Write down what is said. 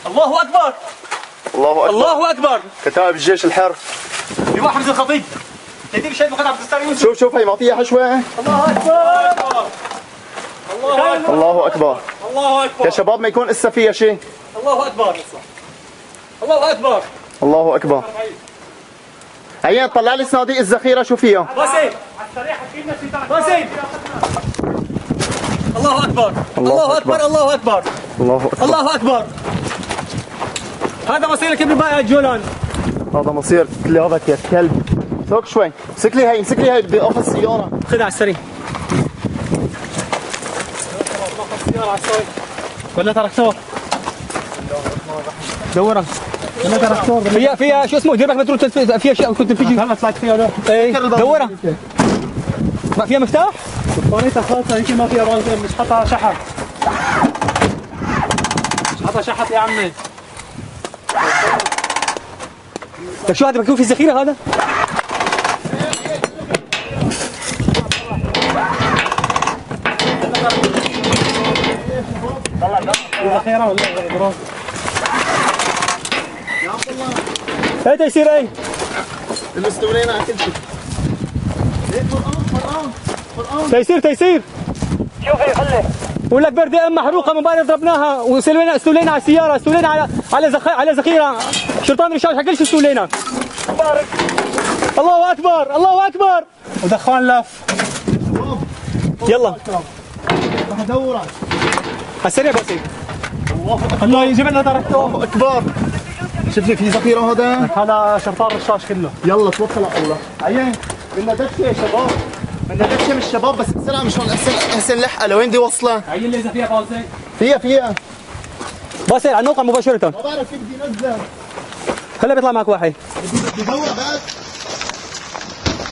الله اكبر الله اكبر الله اكبر. كتائب الجيش الحر. لواء حمزه الخطيب. تدير شهيد مقدم عبد الستار يوسف. شوف هي معطيها حشوه. الله اكبر الله اكبر الله اكبر. الله اكبر يا شباب ما يكون لسه فيها شيء. الله اكبر الله اكبر الله اكبر. عيان طلع لي صناديق الذخيره شو فيها. باسل باسل. الله اكبر الله اكبر الله اكبر الله اكبر الله اكبر. هذا مصيرك ابن بايع الجولان. هذا مصير كلابك يا كلب. اترك شوي. امسك لي هاي بدي اخذ السياره. خذها على السريع. ولا تركتور دورها. ولا تركتور فيها شو اسمه دير بالك ما تروح فيها شيء كنت بتجي. هلا طلعت فيها لوح. ايه دورها. ما فيها مفتاح؟ طريقتها خالصه يمكن ما فيها رازق. مش حاطها شحط. مش حاطها شحط يا عمي. طيب شو هذا بكون في ذخيره هذا؟ ذخيره ولا برافو. ايه تيسير ايه؟ المستولين على كل شيء. تيسير شوفي خلي بقول لك بردي ام محروقه من بعد ضربناها واستولينا على السياره، استولينا على ذخيره شرطان رشاش حق كل شيء استولينا. الله اكبر الله اكبر. ودخان لف. يلا راح ادورك على السريع بس. الله يجيب لنا تركتور. الله اكبر. شوف لي في ذخيره هذا شرطان رشاش كله. يلا توكل على الله. عيان بدنا دكه يا شباب. بدنا دكه من الشباب بس بسرعه مشان احسن لحقه لوين بدي اوصله. عين لي اذا فيها فالسه. فيها بس على الموقع مباشره. ما بعرف كيف بدي انزل. خليه بيطلع معك واحد. بدي ادور بس.